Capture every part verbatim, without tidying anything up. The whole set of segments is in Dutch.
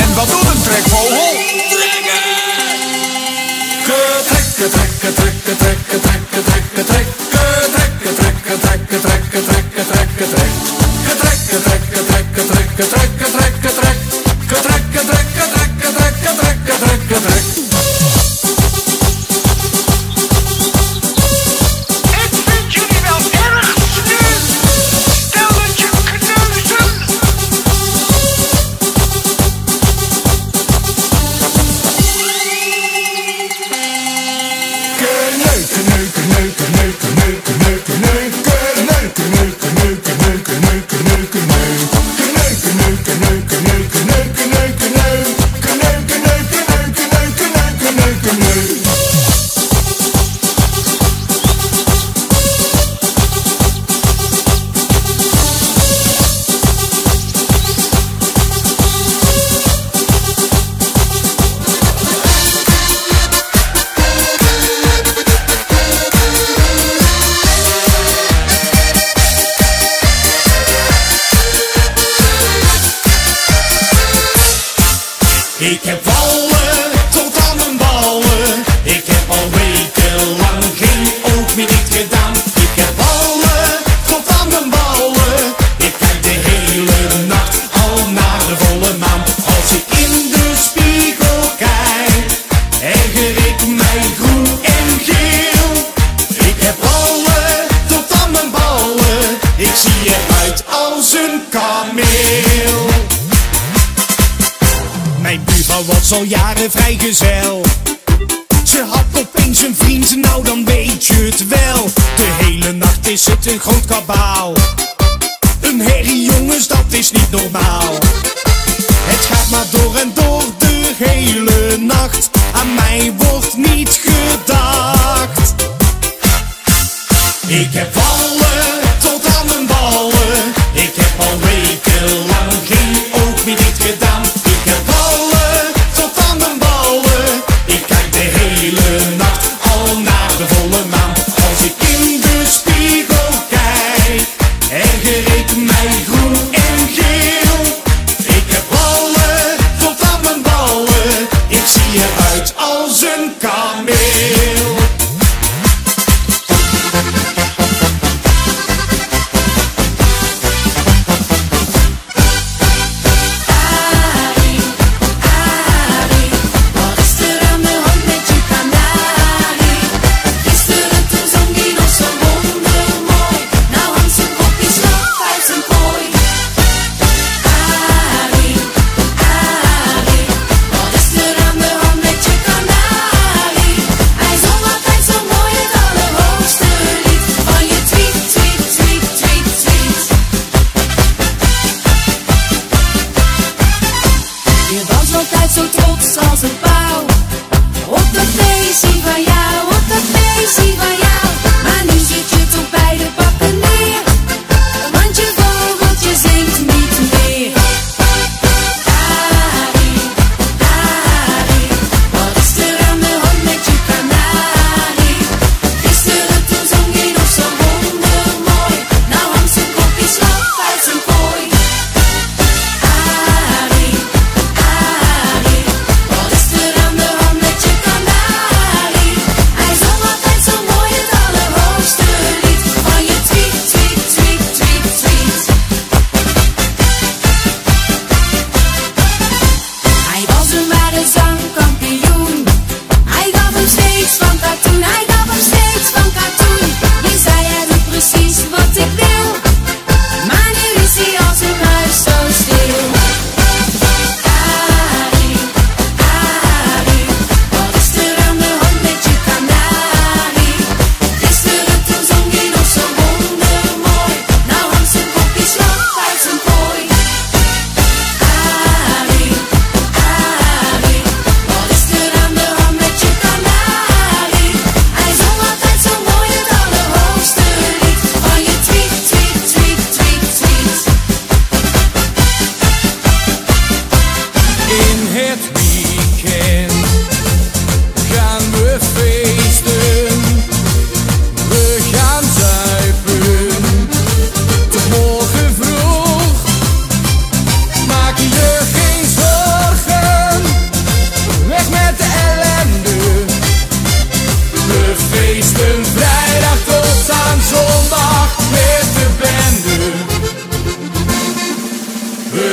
En wat doet een trekvogel? Trekken! Getrekken, trekken, trekken, trekken, trekken, trekken, trekken, trekken, trekken, trekken, trekken, trekken, trekken, trekken. Getrekken, trekken, trekken, trekken, trekken, trekken, trekken. Getrekken, trekken, trekken, trekken, trekken, trekken, trekken. Ik heb ballen tot aan mijn ballen. Ik heb al wekenlang geen oog meer dicht gedaan. Ik heb ballen tot aan mijn ballen. Ik kijk de hele nacht al naar de volle maan. Als ik in de spiegel kijk, erger ik mij groen en geel. Ik heb ballen tot aan mijn ballen. Ik zie eruit als een kameel. Mijn buurvrouw was al jaren vrijgezel. Ze had opeens een vriend, nou dan weet je het wel. De hele nacht is het een groot kabaal. Een herrie jongens, dat is niet normaal. Het gaat maar door en door de hele nacht. Aan mij wordt niet gedacht. Ik heb ballen tot aan mijn ballen. Ik heb al wekenlang geen oog meer dicht gedaan. Ik heb ballen tot aan mijn ballen. Ik kijk de hele nacht al naar de volle maan. Als ik in de spiegel kijk, erger ik mij groen en geel. Ik heb ballen tot aan mijn ballen. Ik zie eruit als een kameel. Zo trots als een pauw op dat feestje van jou, op dat feestje van jou. Maar nu zit je toch bij de pakken neer, want je vogeltje zingt niet meer. Arie, Arie, wat is er aan de hand met je kanarie? Gisteren toen zong je nog zo wondermooi, nou hangt zijn kopje slap uit zijn kooi. Arie, Arie, wat is er aan de hand met je kanarie? Hij zong altijd zo mooi het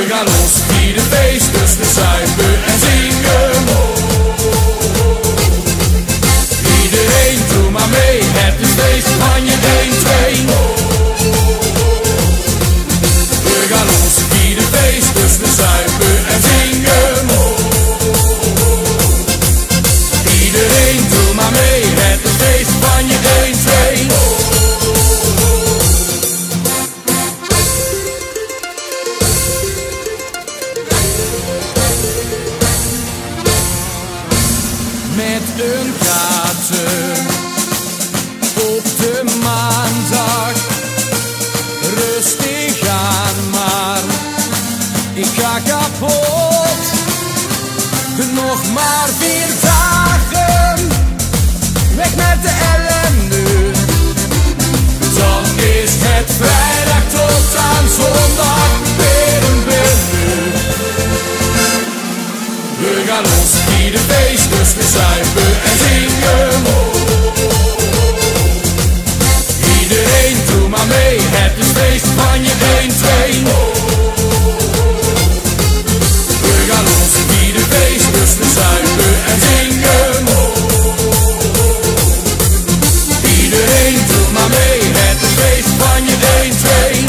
We gaan los, vieren feest, dus we zuipen en zingen. Iedereen doe maar mee, het is feest van je één, twee. We gaan los, vieren feest, dus we zuipen en zingen. Iedereen doe maar mee, het is feest van je één, twee. Met een kaarten op de maandag, rustig aan maar, ik ga kapot. Nog maar vier dagen, weg met de ellende. Dan is het vrijdag tot aan zondag weer een bende. We gaan los, vieren feest, dus we zuipen en zingen. Iedereen doe maar mee, het is feest van je één, twee. We gaan los, vieren feest, dus we zuipen en zingen. Iedereen doe maar mee, het is feest van je één, twee.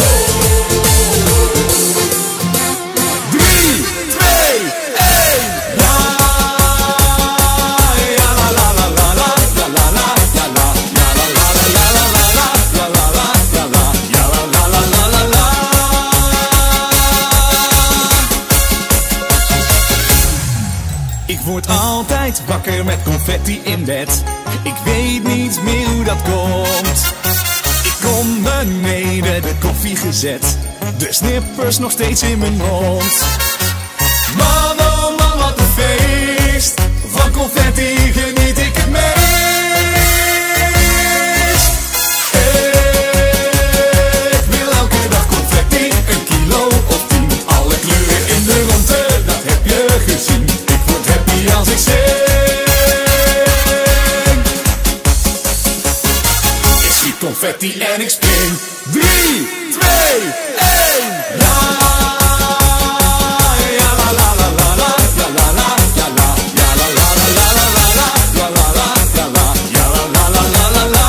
Ik word altijd wakker met confetti in bed. Ik weet niet meer hoe dat komt. Ik kom beneden, de koffie gezet, de snippers nog steeds in mijn mond. Man, oh man, wat een feest. Van confetti geniet ik het meest. Ik wil elke dag confetti, een kilo of tien. Alle kleuren in de ronde, dat heb je gezien. Als ik zing, ik schiet confetti en ik spring. Drie, twee, één, la, ja la la la la la, ja la la, ja la, ja la la la la la la, ja la la, ja la, ja la la la la la la.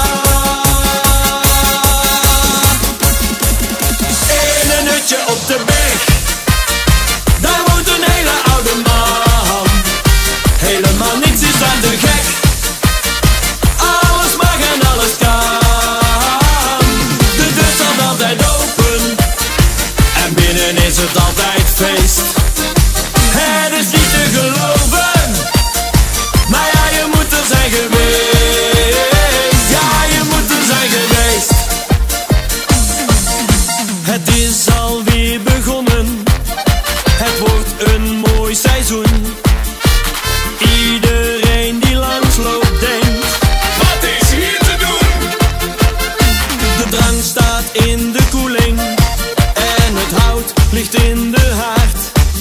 In een hutje op de berg, daar woont een hele oude man. Helemaal niets is aan de gek. Alles mag en alles kan. De deur staat altijd open en binnen is het altijd feest. Het is niet te geloven, maar ja, je moet er zijn geweest. Ja, je moet er zijn geweest. Het is alweer begonnen, het wordt een mooi seizoen. Iedereen die langsloopt denkt, wat is hier te doen? De drank staat in de koeling en het hout ligt in de haard.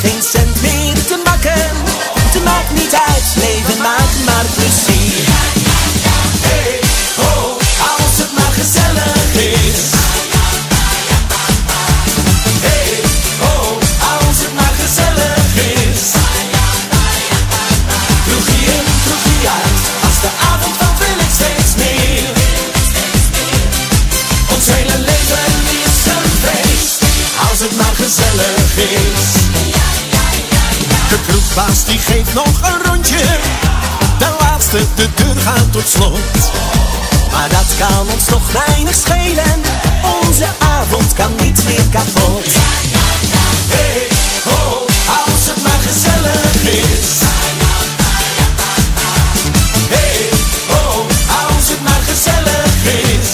geen cent meer te makken. Het maakt niet uit, leven maakt maar plezier. Hey, ho, als het maar gezellig is. Hey, ho, als het maar gezellig is. Kroegie in, kroegie uit, als de avond valt wil ik steeds meer. Ons hele leven is een feest, als het maar gezellig is. De kroegbaas die geeft nog een rondje, de laatste, de deur gaat tot slot. Maar dat kan ons nog weinig schelen, onze avond kan niet meer kapot. Hey, ho, als het maar gezellig is. Hey, ho, als het maar gezellig is.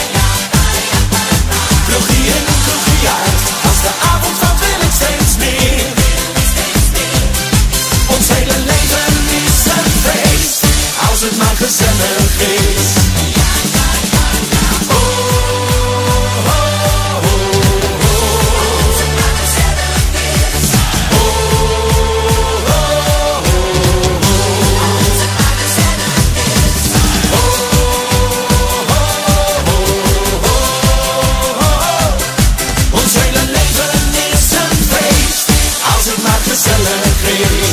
Kroegie in, kroegie uit, als de avond valt wil ik steeds meer. Ons hele leven is een feest, als het maar gezellig is. Oh, oh, oh, oh. Als het maar gezellig is. Oh, oh, oh, oh. Als het maar gezellig is. Oh, oh, oh, oh. Ons hele leven is een feest, als het maar gezellig is.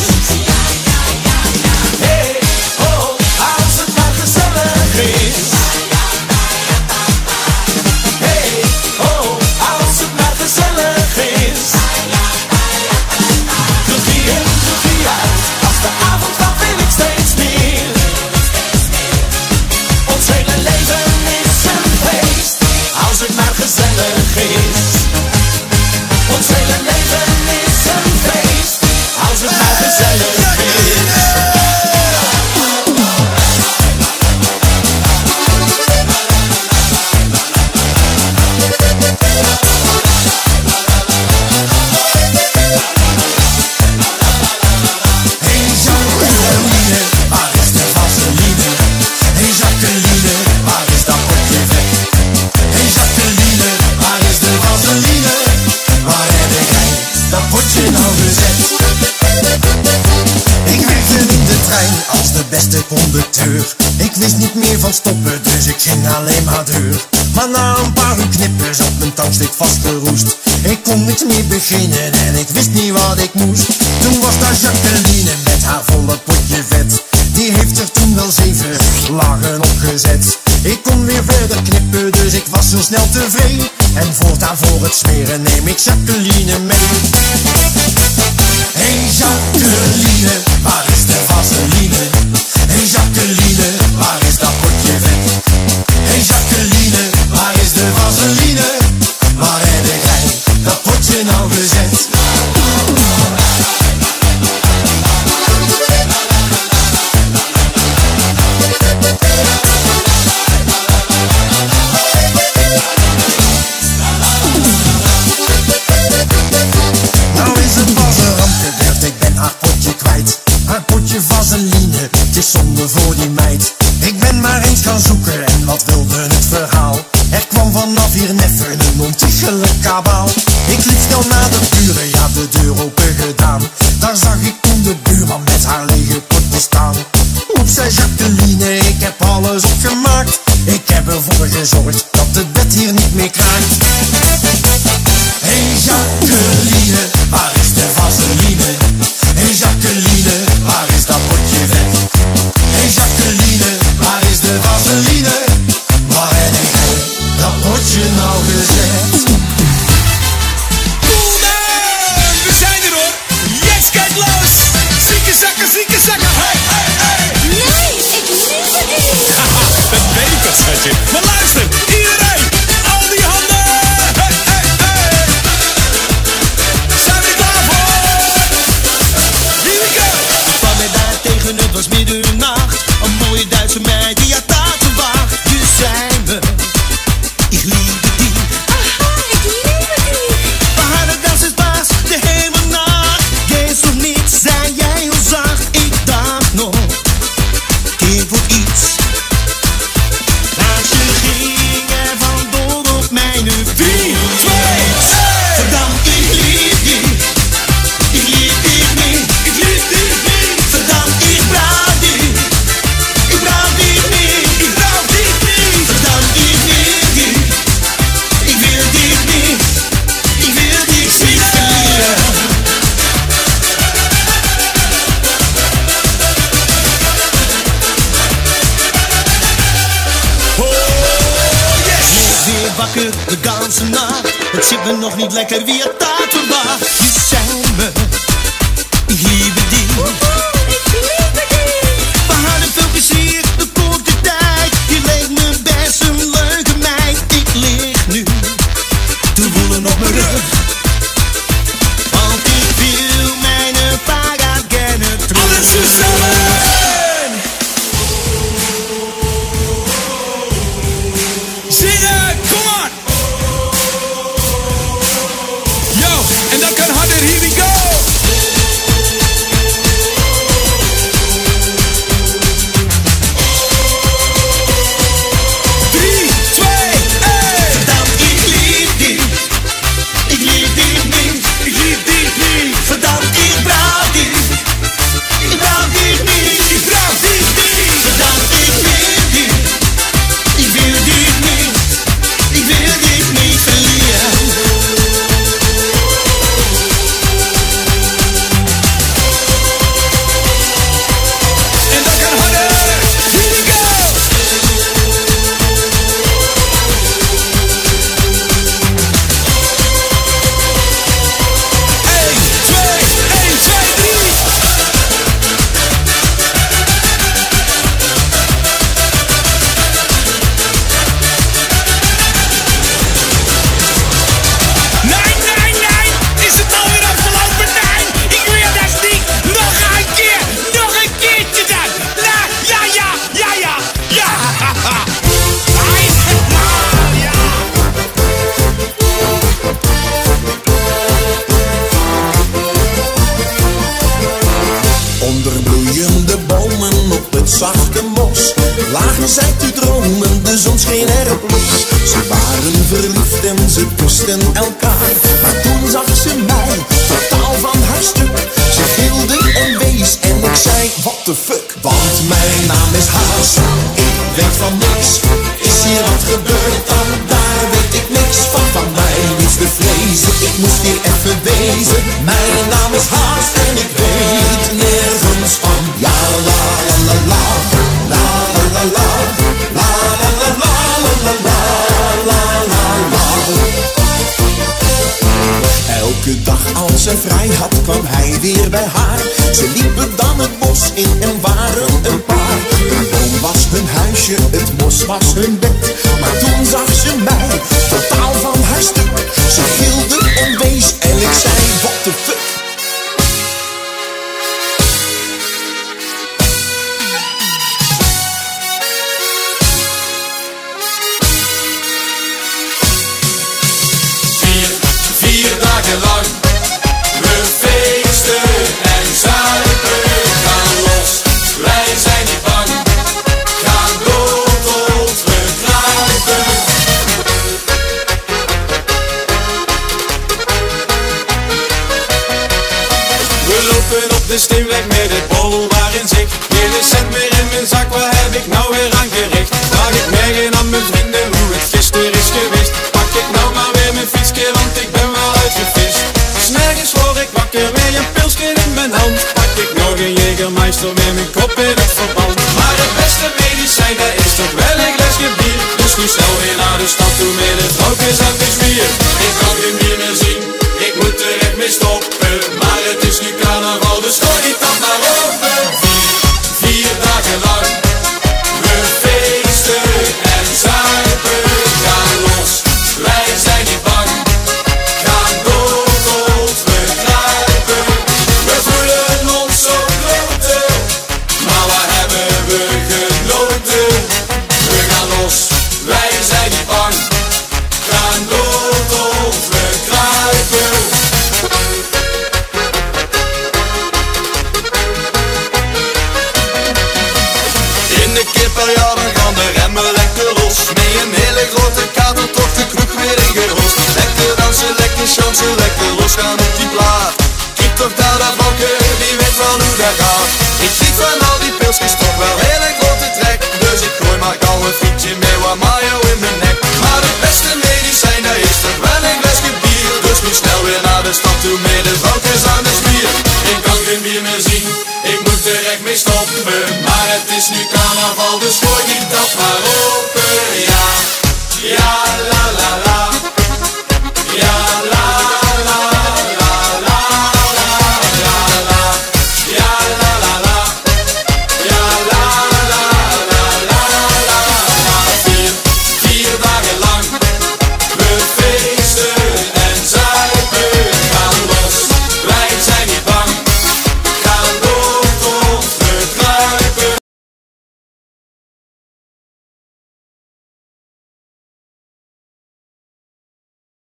Hey, ho, als het maar gezellig is. Hey, ho, als het maar gezellig is. Kroegie in, kroegie uit, als de avond valt wil ik steeds meer. Ons hele leven is een feest, als het maar gezellig is. Ons hele leven is een feest, als het maar gezellig is. Hey Jacqueline, waar is de vaseline? Hey Jacqueline, waar is dat potje vet? Hey Jacqueline, waar is de vaseline? Waar heb jij dat potje nou gezet? Ik werkte in de trein als de beste conducteur. Ik wist niet meer van stoppen, dus ik ging alleen maar deur. Maar na een paar uur knippen zat mijn tankstik vastgeroest. Ik kon niks meer beginnen en ik wist niet wat ik moest. Toen was daar Jacqueline met haar volle potje vet. Die heeft er toen wel zeven lagen opgezet. Ik kon weer verder knippen, dus ik was zo snel tevreden. En voortaan voor het smeren neem ik Jacqueline mee. Hey Jacqueline, waar is de vaseline? Hey Jacqueline, waar is dat potje vet? Hey Jacqueline, waar is de vaseline? Waar heb jij dat potje nou gezet? Nou is het pas er wakker de ganse nacht. Het zit me nog niet lekker wie het taart verwacht. Je zei me, ik liebe die. We hadden veel plezier de korte tijd. Je leek me best een leuke meid. Ik lig nu te woelen op mijn rug, want ik wil mijn vaga gerne terug. Alles samen! Zingen, kom on! Yo, en dat kan harder, here we go! Drie, twee, één! Verdammt, ik lief die. Ik lief die niet. Ik lief die niet! Verdammt, ik brauw die. Ik brauw die niet. Ik brauw die niet! Verdammt, ik lief die. Ik wil die niet. Ik wil dit niet verliezen. En dat kan harder! Here we go! één, twee, één, twee, drie! Nee, nee, nee! Is het alweer afgelopen? Nee! Ik wil dat niet! Nog een keer! Nog een keertje dan! Nou, ja, ja, ja, ja! Ja! Ai, nou, ja! Onder bloeiende bomen op het zachte mos lagen zij te dromen, de zon scheen erop los. Ze waren verliefd en ze kusten elkaar, maar toen zag ze mij totaal van haar stuk. Ze gilde en wees en ik zei what the fuck, want mijn naam is Haas. Ik weet van niks, is hier wat gebeurd dan daar weet ik niks van. Van mij niets te vrezen, ik moest hier even wezen. Mijn naam is Haas en ik weet nergens van. Ja la la la la, la la la la, la la la la, la la la la la. Elke dag als ze vrij had kwam hij weer bij haar. Ze liepen dan het bos in en waren een paar. Een boom was hun huisje, het mos was hun bed. Maar toen zag ze mij totaal van haar stuk. Ze gilde en wees en ik zei what the fuck. Vier, vier dagen lang, we feesten en zuipen, gaan los. Wij zijn niet bang, gaan door tot we kruipen. We lopen op de steenweg met het bol waarin zit. Geen cent meer in mijn zak, waar heb ik nou weer aan gericht? Vraag ik morgen aan mijn vrienden hoe het gisteren is geweest. Pak ik nou maar weer mijn fietsje, want ik ben wel uitgevist. 'S Morgens word ik wakker met een pilsje in mijn hand. Pak ik nog een Jägermeister met mijn kop in het verband. Maar het beste medicijn, dat is toch wel een glaasje bier. Dus nu snel weer naar de stad toe met het vrouwtjes aan de zwier. Ik kan geen bier meer zien, ik moet er echt mee stoppen. Maar het is nu carnaval, dus gooi die tand maar open. Vier, vier dagen lang, we feesten en zuipen, gaan los. Wij zijn niet bang, gaan door tot we kruipen. We voelen ons zo grote, maar waar hebben we genoten? We gaan los, wij zijn niet bang, gaan door tot we kruipen. In de kipperjaren gaan de remmen lekker los. Met een hele grote kater toch de kroeg weer ingerost. Lekker dansen, lekker chansen, lekker losgaan op die plaat. Kijk toch daar dat bakken, die weet wel hoe dat gaat. Ik zie van al die pilsjes toch wel hele grote trek. Dus ik gooi maar al een frietje mee wat mayo in mijn nek. Maar het beste medicijn, dat is toch wel een glaasje bier. Dus nu snel weer naar de stad toe met de vrouwtjes aan de zwier. Ik kan geen bier meer zien, ik moet er echt mee stoppen. Maar het is nu carnaval, dus